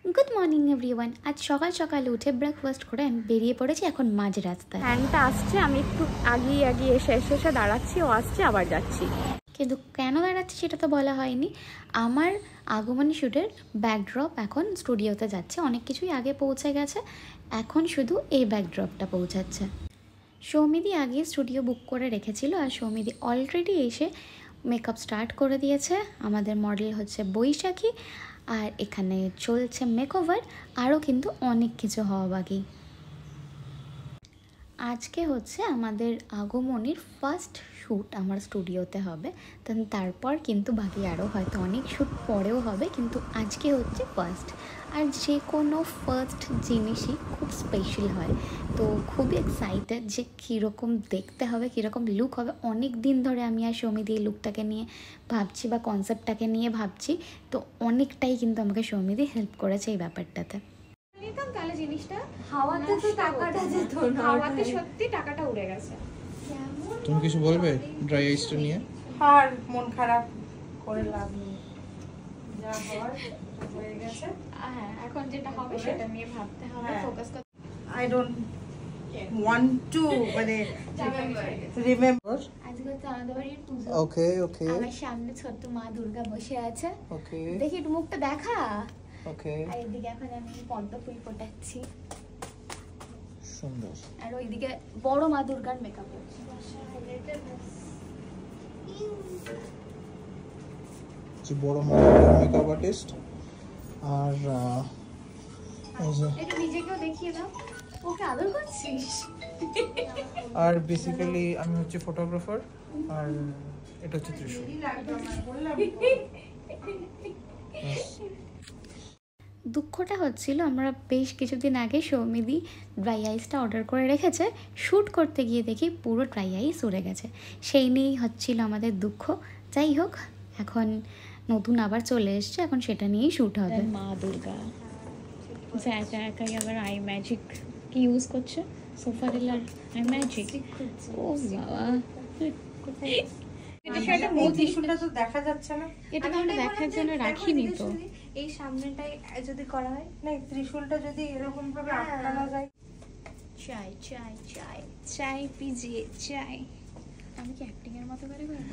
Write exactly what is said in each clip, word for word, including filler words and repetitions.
Good morning everyone. আজ সকাল সকালে উঠে ব্রেকফাস্ট করে আমি বেরিয়ে পড়েছি এখন মাঝ রাস্তায়। ফ্যানটা আসছে, আমি একটু আগিয়ে আগিয়ে এসে এসে এসে দাঁড়াচ্ছি, ও আসছে আবার যাচ্ছি। কিন্তু কেন দাঁড়াচ্ছি সেটা তো বলা হয়নি। আমার আগমনী শ্যুটের ব্যাকড্রপ এখন স্টুডিওতে যাচ্ছে, অনেক কিছুই আগে পৌঁছে গেছে, এখন শুধু এই ব্যাকড্রপটা পৌঁছাচ্ছে। সৌমিদি আগে স্টুডিও বুক করে রেখেছিল আর সৌমিদি অলরেডি এসে মেকআপ স্টার্ট করে দিয়েছে। আমাদের মডেল হচ্ছে বৈশাখী আর এখানে চলছে মেকওভার, আরও কিন্তু অনেক কিছু হওয়া বাকি। আজকে হচ্ছে আমাদের আগমনীর ফার্স্ট শ্যুট আমার স্টুডিওতে হবে, তারপর কিন্তু বাকি আরও হয়তো অনেক শ্যুট পরেও হবে, কিন্তু আজকে হচ্ছে ফার্স্ট। আর যে কোনো ফার্স্ট জিনিসই খুব স্পেশাল হয়, তো খুবই এক্সাইটেড যে কীরকম দেখতে হবে, কীরকম লুক হবে। অনেক দিন ধরে আমি আর সৌমিদি এই লুকটাকে নিয়ে ভাবছি বা কনসেপ্টটাকে নিয়ে ভাবছি, তো অনেকটাই কিন্তু আমাকে সৌমিদি হেল্প করেছে এই ব্যাপারটাতে। তাহলে জিনিসটা হাওয়াতে তো টাকাটা যেত না, হাওয়াতে সত্যি টাকাটা উড়ে গেছে। তুমি কিছু বলবে ড্রাই আইসটা নিয়ে? আর মন খারাপ করে লাভ নেই, যা হওয়ার হয়ে গেছে। হ্যাঁ, এখন যেটা হবে সেটা নিয়ে ভাবতে হবে, ফোকাস করতে। আই ডোন্ট ওয়ান্ট টু মানে রিমেম্বার। আজকে তো আমাদের বাড়ির পুজো। ওকে ওকে। আমার সামনে ছোট্ট মা দুর্গা বসে আছে। ওকে। দেখি একটু মুখটা দেখা। ওকে। আর এদিকে এখন আমি পদ্ম ফুল ফোটাচ্ছি। সুন্দর। আর ওইদিকে বড় মা দুর্গার মেকআপ হচ্ছে। যে বড় মডেলের মেকআপ আর্টিস্ট। আর এই যে একটু নিজেকেও দেখিয়ে দাও। ওকে আদর করছিস? আর বেসিক্যালি আমি হচ্ছে ফটোগ্রাফার, আর এটা হচ্ছে ত্রিশূল। দুঃখটা হচ্ছিল আমরা বেশ কিছুদিন আগে সৌমিদি ড্রাই আইসটা অর্ডার করে রেখেছে, শ্যুট করতে গিয়ে দেখি পুরো ড্রাই আইস উড়ে গেছে। সেই নিয়েই হচ্ছিল আমাদের দুঃখ। যাই হোক, এখন নতুন আবার চলে এসছে, এখন সেটা নিয়েই শ্যুট হবে। মা দুর্গা যে একা একাই আবার আই ম্যাজিক কি ইউজ করছে, সোফারেলার আই ম্যাজিক। ও বাবা, এটা এই ত্রিশূলটা তো দেখা যাচ্ছে না, এটা তো আমরা দেখার জন্য রাখিনি তো। এই সামনেটাই যদি করা হয় না, ত্রিশূলটা যদি এরকম ভাবে আটকানো যায়। চাই চাই চাই চাই পিজিয়ে চাই। আমি কি অ্যাক্টিং এর মতো করে করব?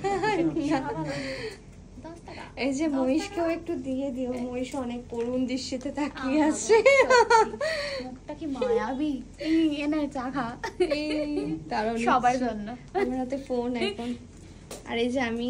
এই যে মহিষকেও একটু দিয়ে দিও, মহিষ অনেক করুণ দৃশ্যতে তাকিয়ে আছে। মুখটা কি মায়াবী। এই এনে চা খা, এই তারও সবার জন্য। আমার হাতে ফোন এখন। আর এই যে আমি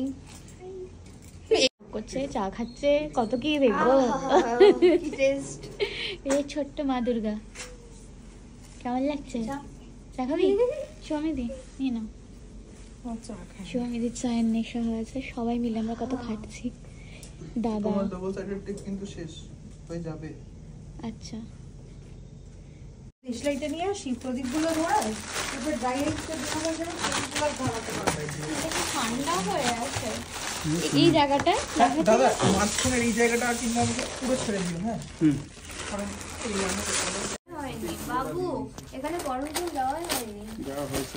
করছে, চা খাচ্ছে, কত কি দেখবো। কি টেস্ট। এই ছোট্ট মা দুর্গা কেমন লাগছে? চা খাবি? সৌমিদি নিয়ে নাও। সৌমিদির চায়ের নেশা হয়েছে, সবাই মিলে আমরা কত খাচ্ছি। দাদা তোমার ডাবল সাইডেড টেপ কিন্তু শেষ হয়ে যাবে। আচ্ছা, দেশলাইটা নিয়ে আসি, প্রদীপগুলো ধরাই, এবার ড্রাই আইসটা দেওয়া হয়ে যাবে, প্রদীপগুলো ধরাতে পারবে। ঠান্ডা হয়ে আছে এই জায়গাটা। দাদা মাঝখানের এই জায়গাটা কিন্তু আমাকে পুরো ছেড়ে দিও। হ্যাঁ হুম, কারণ এই আমাকে হয়নি বাবু, এখানে গরম জল দেওয়াই হয়নি। দেওয়া হয়েছে।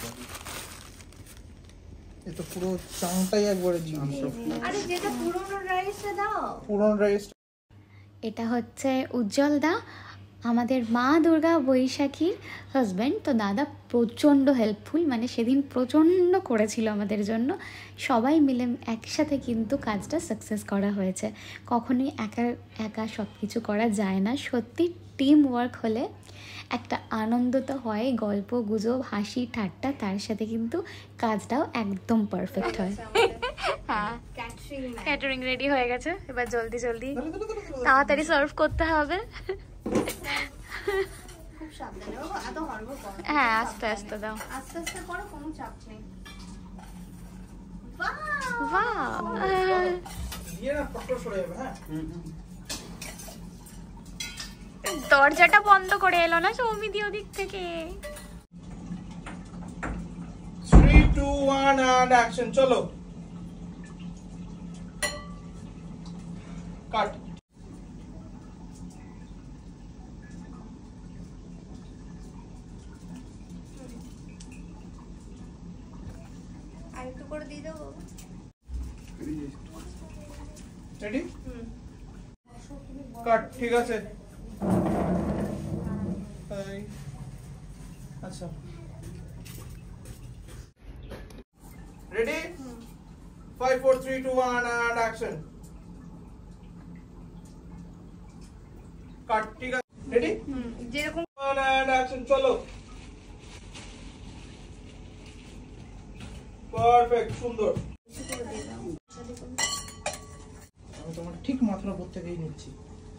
এ তো পুরো চাংটাই একবারে জিনিস। আরে যেটা পুরনো রাইসটা দাও, পুরনো রাইস। এটা হচ্ছে উজ্জ্বল দা, আমাদের মা দুর্গা বৈশাখীর হাজব্যান্ড। তো দাদা প্রচণ্ড হেল্পফুল, মানে সেদিন প্রচণ্ড করেছিল আমাদের জন্য। সবাই মিলে একসাথে কিন্তু কাজটা সাকসেস করা হয়েছে। কখনোই একা একা সব কিছু করা যায় না, সত্যি টিম ওয়ার্ক হলে একটা আনন্দ তো হয়, গল্প গুজব হাসি ঠাট্টা, তার সাথে কিন্তু কাজটাও একদম পারফেক্ট হয়। হ্যাঁ, ক্যাটারিং রেডি হয়ে গেছে, এবার জলদি জলদি তাড়াতাড়ি সার্ভ করতে হবে। খুব সাবধানে বাবা, এত হড়বড় করো। হ্যাঁ, আস্তে আস্তে দাও, আস্তে আস্তে করো, কোনো চাপ নেই। বাহ, দিয়ে না পটল সরে যাবে। হ্যাঁ, দরজাটা বন্ধ করে এলো না সৌমিদি ওদিক থেকে। Three two one and action. চলো কাট। আরেকটু করে দিয়ে দাও। রেডি? কাট। কাট ঠিক আছে এই আচ্ছা ready five four three two one and action cut ঠিক আছে রেডি হুম যেরকম and action চলো পারফেক্ট সুন্দর আমি তোমার ঠিক মাথার উপর থেকেই নিচ্ছি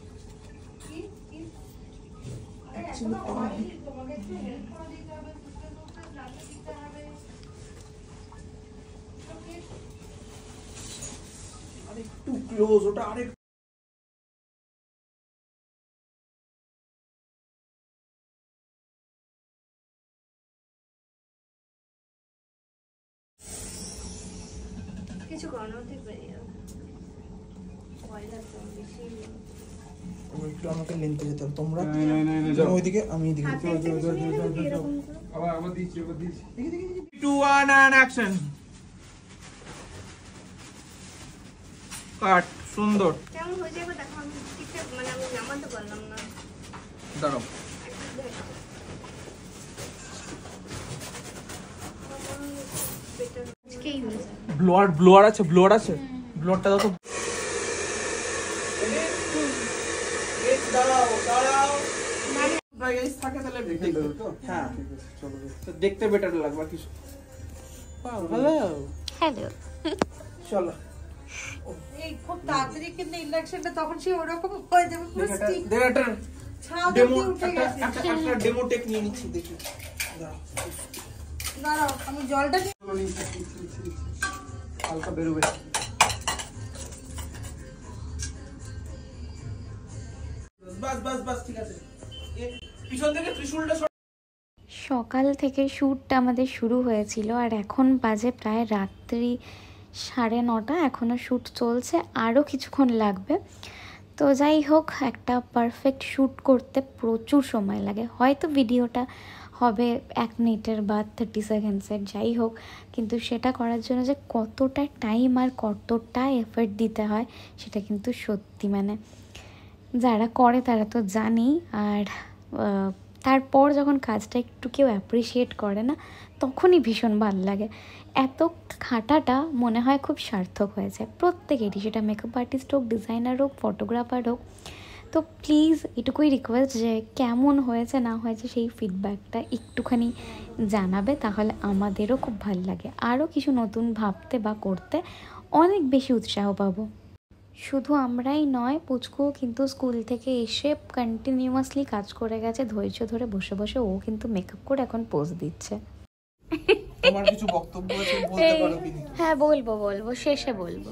তোমাকে একটু হেল্প করে দিতে হবে সুস্থ সুস্থ নাচতে দিতে হবে আরেকটু ক্লোজ ওটা আরেক কিছু করানোতে পারি পয়লা তো বেশি একটু আমাকে লেনতে যেতে হবে তোমরা না না না না যাও ওইদিকে আমি এদিকে যাও যাও যাও যাও যাও আবার আবার দিচ্ছি আবার দিচ্ছি two one and action কাট সুন্দর কেমন হয়ে যাবে দেখো আমি ঠিকঠাক মানে আমি নামাতে পারলাম না দাঁড়াও আজকেই হয়ে যাবে। ব্লোয়ার ব্লোয়ার আছে ব্লোয়ার আছে ব্লোয়ারটা দাও তো দাঁড়াও দাঁড়াও গাইস থাকে তাহলে দেখতে তো হ্যাঁ ঠিক আছে চলো তো দেখতে বেটার লাগবে কিছু হ্যালো হ্যালো চলো এই খুব তাড়াতাড়ি কিন্তু ইন্ডাকশনটা তখন সে ওরকম হয়ে যাবে পুরো স্টিক দেখ একটা ছাদ ডেমো অবধি উঠে একটা গেছে একটা একটা ডেমো টেক নিয়ে নিচ্ছি দেখি দাঁড়াও দাঁড়াও আমি জলটা দিয়ে চলো নিচে নিচে, নিচে, নিচে। হালকা বেরোবে বাস বাস বাস ঠিক আছে এ পিছন থেকে ত্রিশূলটা সর- সকাল থেকে শ্যুটটা আমাদের শুরু হয়েছিল আর এখন বাজে প্রায় রাত্রি সাড়ে নটা, এখনও শ্যুট চলছে, আরও কিছুক্ষণ লাগবে। তো যাই হোক, একটা পারফেক্ট শ্যুট করতে প্রচুর সময় লাগে। হয়তো ভিডিওটা হবে এক মিনিটের বা থার্টি সেকেন্ডসের, যাই হোক, কিন্তু সেটা করার জন্য যে কতটা টাইম আর কতটা এফর্ট দিতে হয় সেটা কিন্তু সত্যি, মানে যারা করে তারা তো জানি। আর তারপর যখন কাজটা একটু কেউ অ্যাপ্রিসিয়েট করে না, তখনই ভীষণ ভালো লাগে। এত খাটাটা মনে হয় খুব সার্থক হয়েছে প্রত্যেকেরই, সেটা মেকআপ আর্টিস্ট হোক, ডিজাইনার হোক, ফটোগ্রাফার হোক। তো প্লিজ এটুকুই রিকোয়েস্ট যে কেমন হয়েছে না হয়েছে সেই ফিডব্যাকটা একটুখানি জানাবে, তাহলে আমাদেরও খুব ভালো লাগে, আরও কিছু নতুন ভাবতে বা করতে অনেক বেশি উৎসাহ পাবো। শুধু আমরাই নয়, পুচকুও কিন্তু স্কুল থেকে এসে কন্টিনিউয়াসলি কাজ করে গেছে, ধৈর্য ধরে বসে বসে ও কিন্তু মেকআপ করে এখন পোজ দিচ্ছে। তোমার কিছু বক্তব্য আছে বলতে পারো কিন্তু। হ্যাঁ বলবো বলবো শেষে বলবো।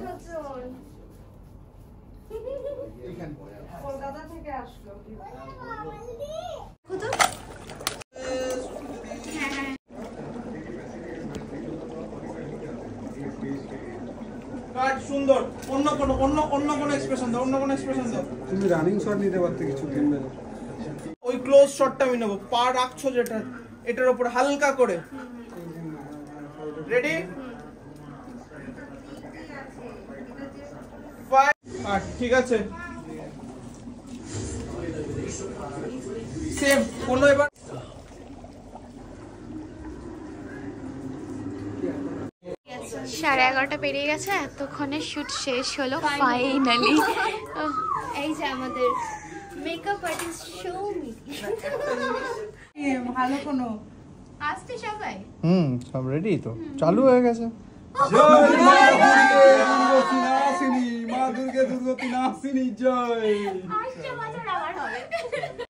কলকাতা থেকে আসলো কাট সুন্দর, অন্য কোনো অন্য অন্য কোনো এক্সপ্রেশন দাও, অন্য কোনো এক্সপ্রেশন দাও। তুমি রানিং শট নিতে পারতে কিছু কিনবে না ওই ক্লোজ শটটা আমি নেব, পা রাখছো যেটা এটার উপর হালকা করে। রেডি ফাইভ কাট ঠিক আছে সেম কোন এবার সাড়ে এগারোটা পেরিয়ে গেছে, এতক্ষণে শ্যুট শেষ হলো ফাইনালি। এই যে আমাদের মেকআপ আর্টিস্ট সৌমি ভালো কোনো আসতে সবাই হুম সব রেডি তো, চালু হয়ে গেছে। জয় মা দুর্গতি নাসিনী, মা দুর্গে দুর্গতি নাসিনী জয়। আসছে বছর আবার হবে।